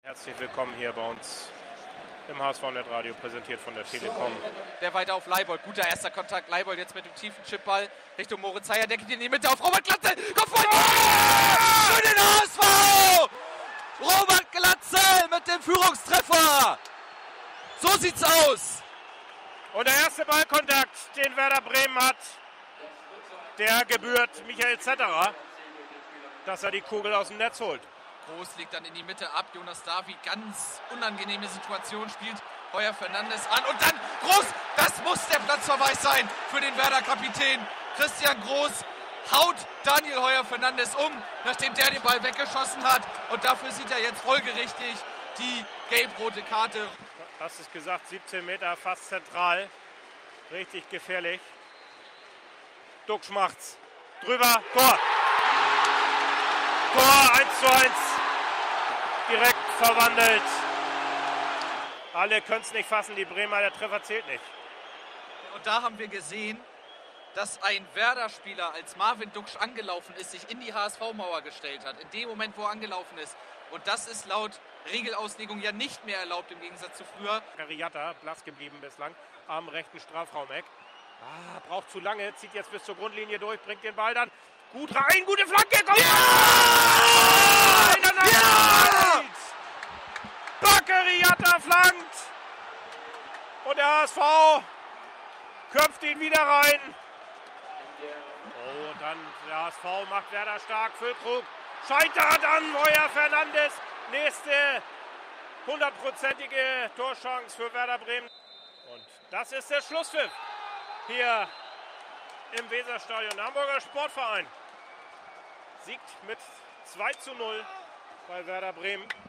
Herzlich willkommen hier bei uns im HSV-Net Radio, präsentiert von der Telekom. Der weiter auf Leibold. Guter erster Kontakt. Leibold jetzt mit dem tiefen Chipball Richtung Moritz Heyer. Der geht in die Mitte auf Robert Glatzel. Kopfball! Für den HSV! Robert Glatzel mit dem Führungstreffer. So sieht's aus. Und der erste Ballkontakt, den Werder Bremen hat, der gebührt Michael Zetterer, dass er die Kugel aus dem Netz holt. Groß legt dann in die Mitte ab. Jonas Davi, ganz unangenehme Situation, spielt Heuer Fernandes an. Und dann Groß, das muss der Platzverweis sein für den Werder-Kapitän. Christian Groß haut Daniel Heuer Fernandes um, nachdem der den Ball weggeschossen hat. Und dafür sieht er jetzt folgerichtig die gelb-rote Karte. Hast es gesagt, 17 Meter, fast zentral. Richtig gefährlich. Duxch macht's. Drüber, Tor. Tor 1:1. Direkt verwandelt. Alle können es nicht fassen, die Bremer, der Treffer zählt nicht. Und da haben wir gesehen, dass ein Werder-Spieler, als Marvin Duxch angelaufen ist, sich in die HSV-Mauer gestellt hat. In dem Moment, wo er angelaufen ist. Und das ist laut Regelauslegung ja nicht mehr erlaubt, im Gegensatz zu früher. Kariata, blass geblieben bislang, am rechten Strafraumeck. Braucht zu lange, zieht jetzt bis zur Grundlinie durch, bringt den Ball dann gut rein, gute Flanke, kommt! Ja! Ja! Kariata flankt! Und der HSV köpft ihn wieder rein. Oh, dann der HSV macht Werder stark, Füllkrug scheitert an Heuer Fernandes. Nächste 100%ige Torchance für Werder Bremen. Und das ist der Schlusspfiff hier im Weserstadion. Der Hamburger Sportverein siegt mit 2:0 bei Werder Bremen.